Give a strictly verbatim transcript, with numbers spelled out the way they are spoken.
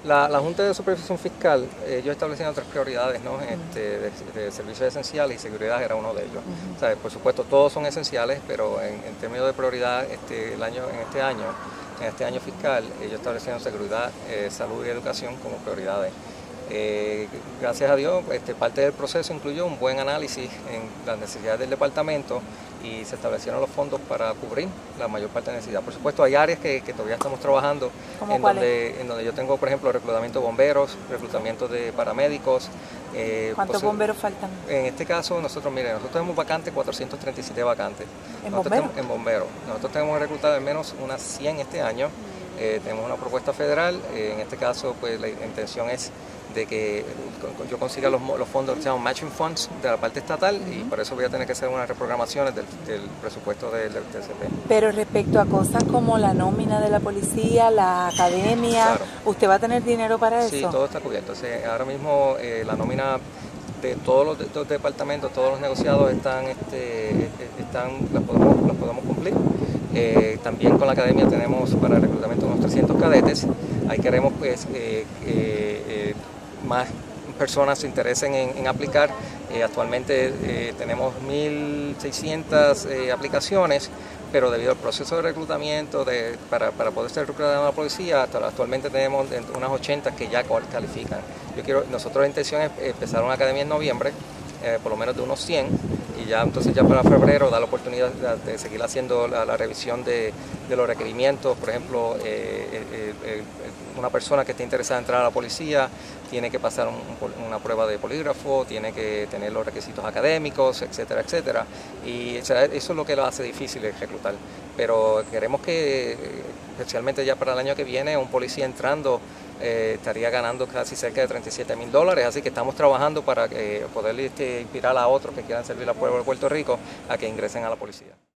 La, la Junta de Supervisión Fiscal, ellos establecieron tres prioridades, ¿no? este, de, de servicios esenciales, y seguridad era uno de ellos. Uh-huh. O sea, por supuesto, todos son esenciales, pero en, en términos de prioridad, este, el año, en este año, en este año fiscal, ellos establecieron seguridad, eh, salud y educación como prioridades. Eh, gracias a Dios, este, parte del proceso incluyó un buen análisis en las necesidades del departamento y se establecieron los fondos para cubrir la mayor parte de la necesidad. Por supuesto, hay áreas que, que todavía estamos trabajando, en donde, en donde yo tengo, por ejemplo, reclutamiento de bomberos, reclutamiento de paramédicos. Eh, ¿Cuántos bomberos faltan? En este caso, nosotros, miren, nosotros tenemos vacantes, cuatrocientos treinta y siete vacantes. ¿En bomberos? En bomberos. Nosotros tenemos que reclutar al menos unas cien este año. Eh, tenemos una propuesta federal, eh, en este caso pues la intención es de que yo consiga los, los fondos que se llaman matching funds de la parte estatal, uh-huh. y por eso voy a tener que hacer unas reprogramaciones del, del presupuesto del, del T C P. Pero respecto a cosas como la nómina de la policía, la academia, claro. ¿Usted va a tener dinero para eso? Sí, todo está cubierto. O sea, ahora mismo eh, la nómina de todos los, de, todos los departamentos, todos los negociados están, este, están las, podemos, las podemos cumplir. Eh, también con la academia tenemos para el reclutamiento unos trescientos cadetes. Ahí queremos pues eh, eh, eh, más personas se interesen en, en aplicar. Eh, actualmente eh, tenemos mil seiscientas eh, aplicaciones, pero debido al proceso de reclutamiento de, para, para poder ser reclutado en la policía, hasta, actualmente tenemos unas ochenta que ya califican. Yo quiero, nosotros la intención es empezar una academia en noviembre, eh, por lo menos de unos cien, y ya entonces ya para febrero da la oportunidad de, de seguir haciendo la, la revisión de, de los requerimientos. Por ejemplo, eh, eh, eh, una persona que esté interesada en entrar a la policía tiene que pasar un, una prueba de polígrafo, tiene que tener los requisitos académicos, etcétera, etcétera. Y o sea, eso es lo que lo hace difícil de reclutar. Pero queremos que, especialmente ya para el año que viene, un policía entrando eh, estaría ganando casi cerca de treinta y siete mil dólares. Así que estamos trabajando para eh, poder este, inspirar a otros que quieran servir al pueblo de Puerto Rico a que ingresen a la policía.